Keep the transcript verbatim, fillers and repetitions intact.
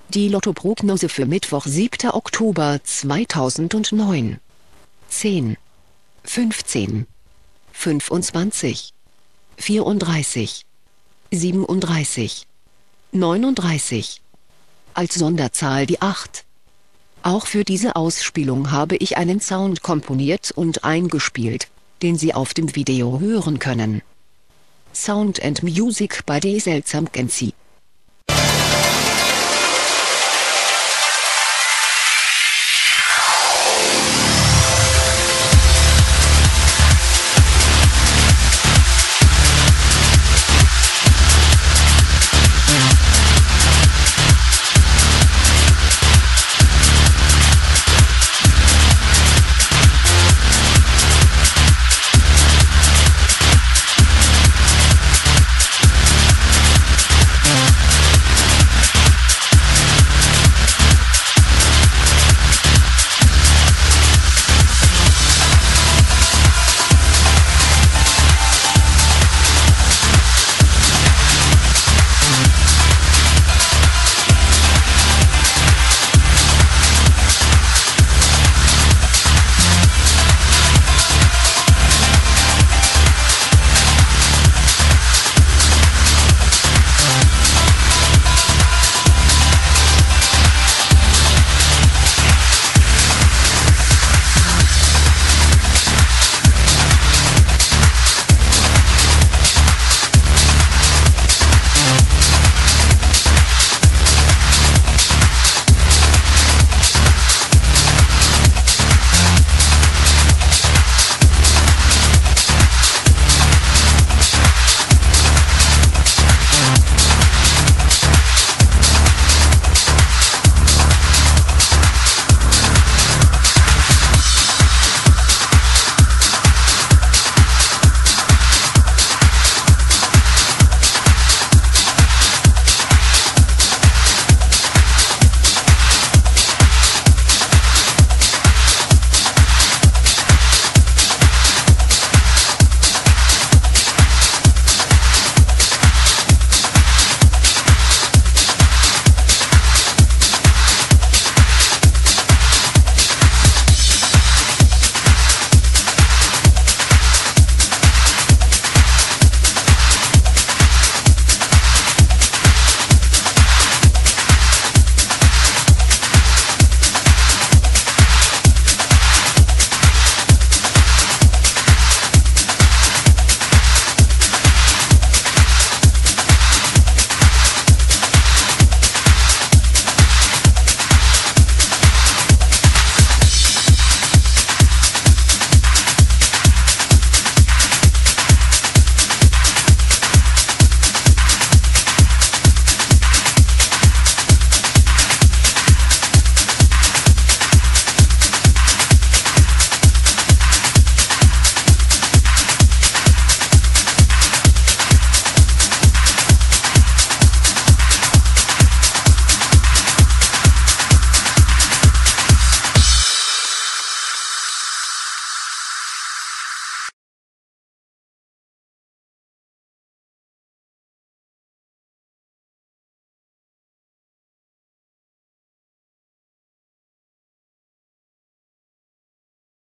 Die Lottoprognose für Mittwoch, siebter Oktober zweitausendneun. zehn, fünfzehn, fünfundzwanzig, vierunddreißig, siebenunddreißig, neununddreißig. Als Sonderzahl die acht. Auch für diese Ausspielung habe ich einen Sound komponiert und eingespielt, den Sie auf dem Video hören können. Sound and Music by D. Seltsam Genzi.